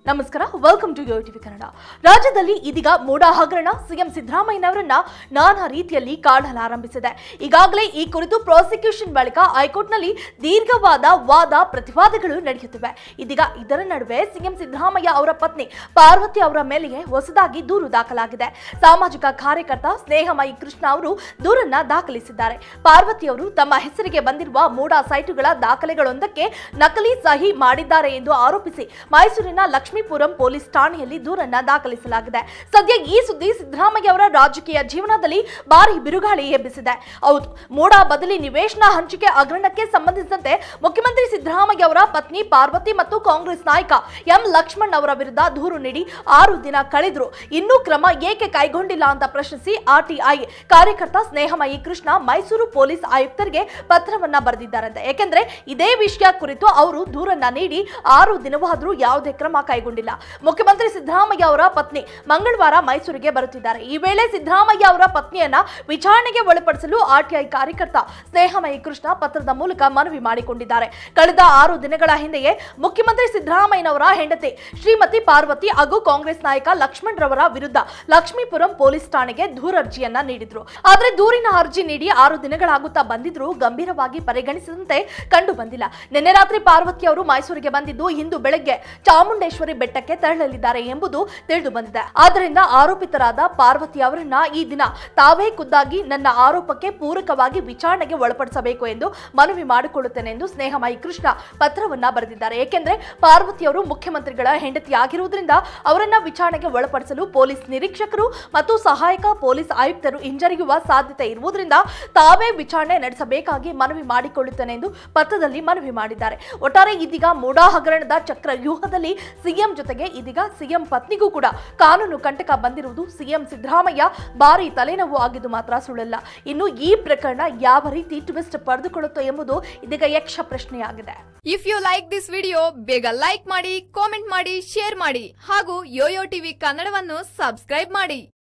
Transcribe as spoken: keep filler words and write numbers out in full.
ನಮಸ್ಕಾರ, welcome to Yo TV Kannada. ರಾಜ್ಯದಲ್ಲಿ ಇದೀಗ ಮೋಡ ಹಗರಣ ಸಿಎಂ ಸಿದ್ದರಾಮಯ್ಯನವರನ್ನ ನಾನಾ ರೀತಿಯಲ್ಲಿ ಕಾಡಲಾರಂಭಿಸಿದೆ. ಈಗಾಗಲೇ ಈ ಕುರಿತು ಪ್ರಾಸಿಕ್ಯೂಷನ್ ಬಳಿಕ ಹೈಕೋರ್ಟ್ನಲ್ಲಿ ದೀರ್ಘವಾದ ವಾದ ಪ್ರತಿವಾದಗಳು ನಡೆಯುತ್ತಿವೆ. ಇದೀಗ ಇದರ ನಡುವೆ ಸಿಎಂ ಸಿದ್ದರಾಮಯ್ಯ ಅವರ ಪತ್ನಿ ಪಾರ್ವತಿ ಅವರ ಮೇಲೆಯೇ ಹೊಸದಾಗಿ ದೂರು ದಾಖಲಾಗಿದೆ. ಸಾಮಾಜಿಕ ಕಾರ್ಯಕರ್ತ ಸ್ನೇಹಮಯಿ ಕೃಷ್ಣ ಅವರು ದೂರನ್ನ ದಾಖಲಿಸಿದ್ದಾರೆ. ಪಾರ್ವತಿ ಅವರು ತಮ್ಮ ಹೆಸರಿಗೆ ಬಂದಿರುವ ಮೋಡ ಸೈಟುಗಳ ದಾಖಲೆಗಳೊಂದಕ್ಕೆ ನಕಲಿ ಸಹಿ ಮಾಡಿದ್ದಾರೆ ಎಂದು ಆರೋಪಿಸಿ ಮೈಸೂರಿನ ಲಕ್ಷ್ಮೀಪುರಂ ಪೊಲೀಸ್ ಠಾಣೆಯಲ್ಲಿ ದೂರನ್ನ ದಾಖಲಿಸಲಾಗಿದೆ. ಸದ್ಯ ಈ ಸುದ್ದಿ ಸಿದ್ದರಾಮಯ್ಯ ಅವರ ರಾಜಕೀಯ ಜೀವನದಲ್ಲಿ ಭಾರಿ ಬಿರುಗಾಳಿ ಎಬ್ಬಿಸಿದೆ. ಹೌದು, ಮೋಡ ಬದಲಿ ನಿವೇಶನ ಹಂಚಿಕೆ ಹಗರಣಕ್ಕೆ ಸಂಬಂಧಿಸಿದಂತೆ ಮುಖ್ಯಮಂತ್ರಿ ಸಿದ್ದರಾಮಯ್ಯ ಅವರ ಪತ್ನಿ ಪಾರ್ವತಿ ಮತ್ತು ಕಾಂಗ್ರೆಸ್ ನಾಯಕ ಎಂ ಲಕ್ಷ್ಮಣ್ ಅವರ ವಿರುದ್ಧ ದೂರು ನೀಡಿ ಆರು ದಿನ ಕಳೆದ್ರು ಇನ್ನೂ ಕ್ರಮ ಏಕೆ ಕೈಗೊಂಡಿಲ್ಲ ಅಂತ ಪ್ರಶ್ನಿಸಿ ಆರ್ಟಿಐ ಕಾರ್ಯಕರ್ತ ಸ್ನೇಹಮಯಿ ಕೃಷ್ಣ ಮೈಸೂರು ಪೊಲೀಸ್ ಆಯುಕ್ತರಿಗೆ ಪತ್ರವನ್ನ ಬರೆದಿದ್ದಾರಂತೆ. ಯಾಕೆಂದ್ರೆ ಇದೇ ವಿಷಯ ಕುರಿತು ಅವರು ದೂರನ್ನ ನೀಡಿ ಆರು ದಿನವಾದರೂ ಯಾವುದೇ ಕ್ರಮ ಕೈಗೊಂಡಿಲ್ಲ. ಮುಖ್ಯಮಂತ್ರಿ ಸಿದ್ದರಾಮಯ್ಯ ಅವರ ಪತ್ನಿ ಮಂಗಳವಾರ ಮೈಸೂರಿಗೆ ಬರುತ್ತಿದ್ದಾರೆ. ಈ ವೇಳೆ ಸಿದ್ದರಾಮಯ್ಯ ಅವರ ಪತ್ನಿಯನ್ನ ವಿಚಾರಣೆಗೆ ಒಳಪಡಿಸಲು ಆರ್ಟಿಐ ಕಾರ್ಯಕರ್ತ ಸ್ನೇಹಮಯಿ ಕೃಷ್ಣ ಪತ್ರದ ಮೂಲಕ ಮನವಿ ಮಾಡಿಕೊಂಡಿದ್ದಾರೆ. ಕಳೆದ ಆರು ದಿನಗಳ ಹಿಂದೆಯೇ ಮುಖ್ಯಮಂತ್ರಿ ಸಿದ್ದರಾಮಯ್ಯನವರ ಹೆಂಡತಿ ಶ್ರೀಮತಿ ಪಾರ್ವತಿ ಹಾಗೂ ಕಾಂಗ್ರೆಸ್ ನಾಯಕ ಲಕ್ಷ್ಮಣ್ ರವರ ವಿರುದ್ಧ ಲಕ್ಷ್ಮೀಪುರಂ ಪೊಲೀಸ್ ಠಾಣೆಗೆ ದೂರರ್ಜಿಯನ್ನ ನೀಡಿದ್ರು. ಆದ್ರೆ ದೂರಿನ ಅರ್ಜಿ ನೀಡಿ ಆರು ದಿನಗಳಾಗುತ್ತಾ ಬಂದಿದ್ರು ಗಂಭೀರವಾಗಿ ಪರಿಗಣಿಸಿದಂತೆ ಕಂಡು ಬಂದಿಲ್ಲ. ನಿನ್ನೆ ರಾತ್ರಿ ಪಾರ್ವತಿ ಅವರು ಮೈಸೂರಿಗೆ ಬಂದಿದ್ದು ಇಂದು ಬೆಳಗ್ಗೆ ಚಾಮುಂಡೇಶ್ವರಿ ಬೆಟ್ಟಕ್ಕೆ ತೆರಳಲಿದ್ದಾರೆ ಎಂಬುದು ತಿಳಿದು ಬಂದಿದೆ. ಆದ್ದರಿಂದ ಆರೋಪಿತರಾದ ಪಾರ್ವತಿ ಅವರನ್ನ ಈ ದಿನ ತಾವೇ ಖುದ್ದಾಗಿ ನನ್ನ ಆರೋಪಕ್ಕೆ ಪೂರಕವಾಗಿ ವಿಚಾರಣೆಗೆ ಒಳಪಡಿಸಬೇಕು ಎಂದು ಮನವಿ ಮಾಡಿಕೊಳ್ಳುತ್ತೇನೆ ಎಂದು ಸ್ನೇಹಮಯಿ ಕೃಷ್ಣ ಪತ್ರವನ್ನ ಬರೆದಿದ್ದಾರೆ. ಏಕೆಂದ್ರೆ ಪಾರ್ವತಿ ಅವರು ಮುಖ್ಯಮಂತ್ರಿಗಳ ಹೆಂಡತಿ ಆಗಿರುವುದರಿಂದ ಅವರನ್ನ ವಿಚಾರಣೆಗೆ ಒಳಪಡಿಸಲು ಪೊಲೀಸ್ ನಿರೀಕ್ಷಕರು ಮತ್ತು ಸಹಾಯಕ ಪೊಲೀಸ್ ಆಯುಕ್ತರು ಹಿಂಜರಿಯುವ ಸಾಧ್ಯತೆ ಇರುವುದರಿಂದ ತಾವೇ ವಿಚಾರಣೆ ನಡೆಸಬೇಕಾಗಿ ಮನವಿ ಮಾಡಿಕೊಳ್ಳುತ್ತೇನೆ ಎಂದು ಪತ್ರದಲ್ಲಿ ಮನವಿ ಮಾಡಿದ್ದಾರೆ. ಒಟ್ಟಾರೆ ಇದೀಗ ಮೋಡ ಹಗರಣದ ಚಕ್ರ ವ್ಯೂಹದಲ್ಲಿ ಸಿಎಂ ಜೊತೆಗೆ ಇದೀಗ ಸಿಎಂ ಪತ್ನಿಗೂ ಕೂಡ ಕಾನೂನು ಕಂಟಕ ಬಂದಿರುವುದು ಸಿಎಂ ಸಿದ್ದರಾಮಯ್ಯ ಭಾರಿ ತಲೆನೋವು ಆಗಿದ್ದು ಮಾತ್ರ ಸುಳ್ಳಲ್ಲ. ಇನ್ನು ಈ ಪ್ರಕರಣ ಯಾವ ರೀತಿ ಟ್ವಿಸ್ಟ್ ಪಡೆದುಕೊಳ್ಳುತ್ತೋ ಎಂಬುದು ಇದೀಗ ಯಕ್ಷ ಪ್ರಶ್ನೆಯಾಗಿದೆ. If you like this video ಬೇಗ ಲೈಕ್ ಮಾಡಿ, ಕಾಮೆಂಟ್ ಮಾಡಿ, ಶೇರ್ ಮಾಡಿ ಹಾಗೂ ಯೋಯೋ ಟಿವಿ ಕನ್ನಡವನ್ನು ಸಬ್ಸ್ಕ್ರೈಬ್ ಮಾಡಿ.